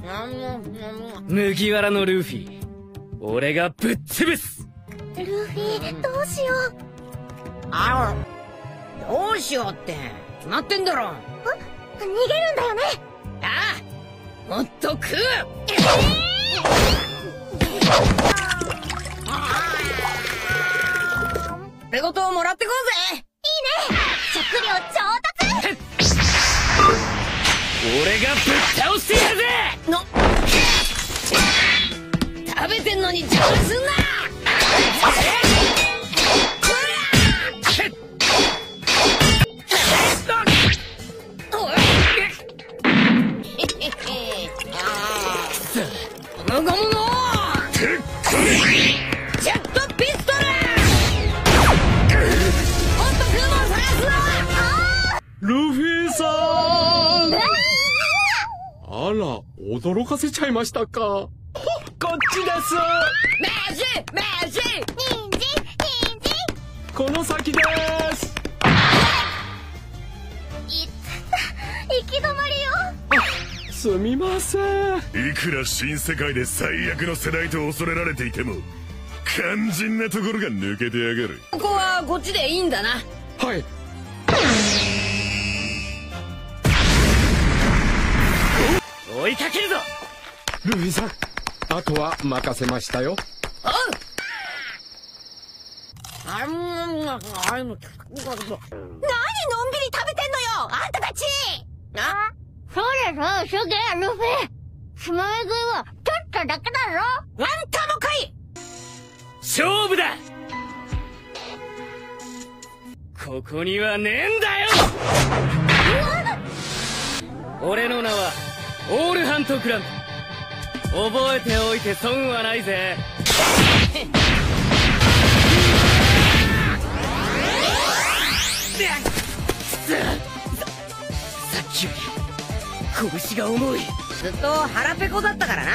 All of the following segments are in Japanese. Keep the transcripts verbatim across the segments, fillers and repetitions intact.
麦わらのルフィ、俺がぶっ潰す。 ルフィ、どうしよう。 あら、どうしようって決まってんだろ。 あ、逃げるんだよね。 ああ、もっと食う。えー、手ごとをもらってこうぜ。 いいね、食料調達。 俺がぶっ倒してやるぜ。 の食べてんのに邪魔すんな。ゴムゴムのジェットピストル。もっと食うもん探すな。 ルフィさん、あら、驚かせちゃいましたか。こっちです。 マジマジ。 ニンジン、ニンジン。 この先です。 いった行き止まりよ。 すみません。 いくら新世界で最悪の世代と恐れられていても肝心なところが抜けてやがる。 ここはこっちでいいんだな。 はい。 追いかけるぞ。 ルフィさん、あとは任せましたよ。 おう。あんああの何のんびり食べてんのよ、あんたたち。あ、 そうです、シュゲー、ルフィ。つまみ食いはちょっとだけだろ。 あんたもかい。 勝負だ。ここにはねえんだよ。俺の名はオールハントクラン。覚えておいて損はないぜ。さっきより拳が重い。 ずっと腹ペコだったからな。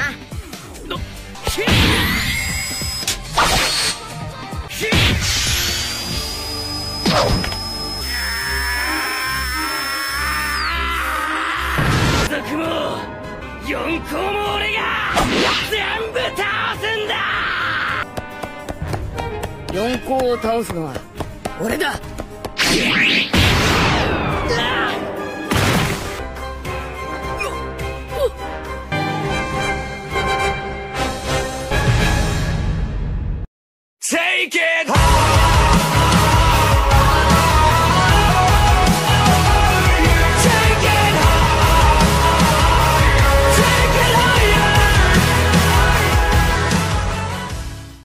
族も四皇も俺が全部倒すんだ。 四皇を倒すのは俺だ。 Take it!